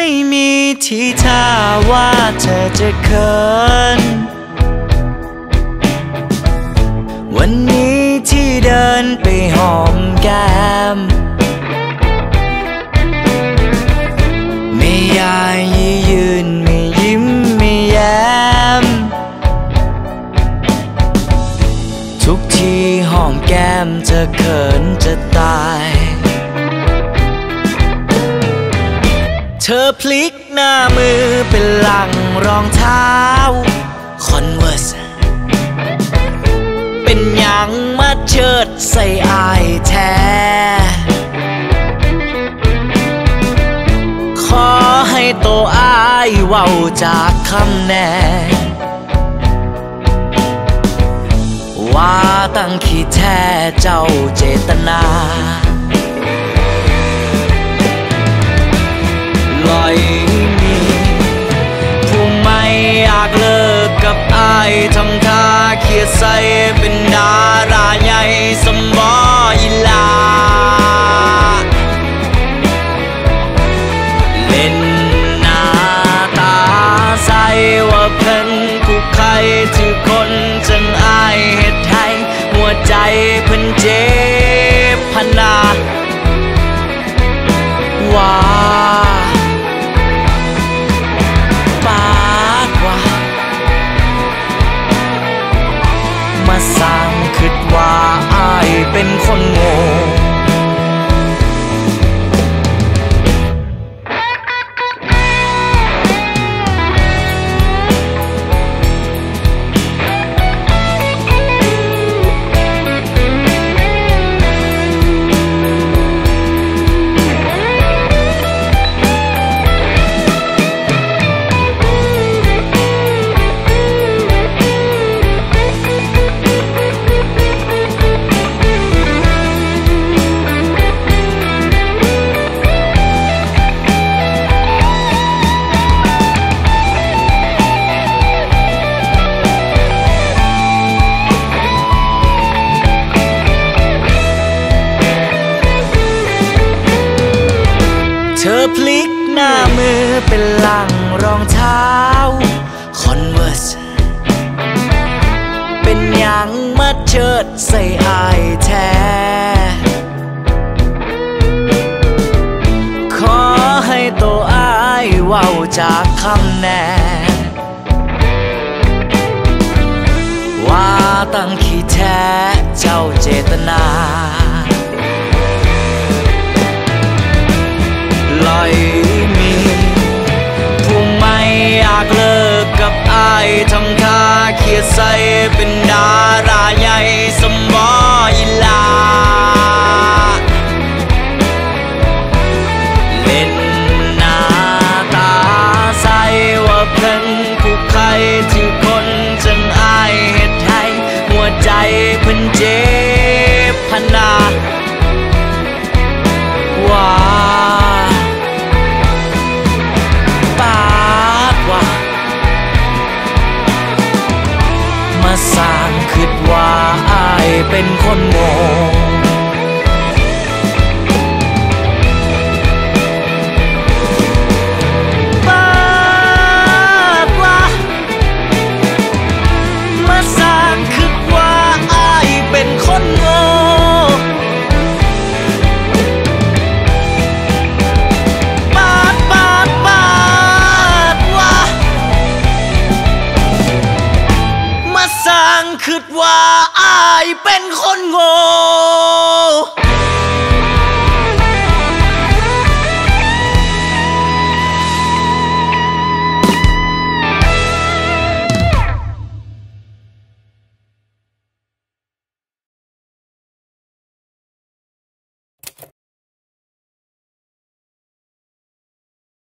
ไม่มีทีท่าว่าเธอจะเขินวันนี้ที่เดินไปหอมแก้มไม่ยายยืนไม่ยิ้มไม่แย้มทุกทีหอมแก้มเธอเขินจะตายเธอพลิกหน้ามือเป็นหลังรองเท้า Converse เป็นยังมาเชิดใส่อายแท้ขอให้โตอายเว้าจากคำแน่ว่าตั้งขี้แท้เจ้าเจตนาลอยมีผู้ไม่อยากเลิกกับอายทำท่าเขียดใส่เป็นดาราใหญ่สมบอีลาเล่นหน้าตาใสว่าเพิ่นผู้ใครถือคนจังอายเฮ็ดให้หัวใจเพิ่นเจ็บพนาว่าปากว่ามาสร้างคิดว่าอายเป็นคนโง่เธอพลิกหน้ามือเป็นหลังรองเท้า Converse เป็นยังมาเชิดใส่อายแท้ขอให้โตอายเว้าจากคำแน่ว่าตั้งขี้แท้เจ้าเจตนาลอยมีผู้ไม่อยากเลิกกับอายทำท่าเขียดใส่เป็นดาราใหญ่สมบอีลาเล่นหน้าตาใสว่าเพิ่นผู้ใครถือคนจังอายเฮ็ดให้หัวใจเพิ่นเจ็บพนาว่ามาสร้างคิดว่าอายเป็นคนโง่ปากว่ามาสร้างคิดว่าอายเป็นคนโง่ปากว่ามาสร้างคิดว่าอายเป็นคนโง่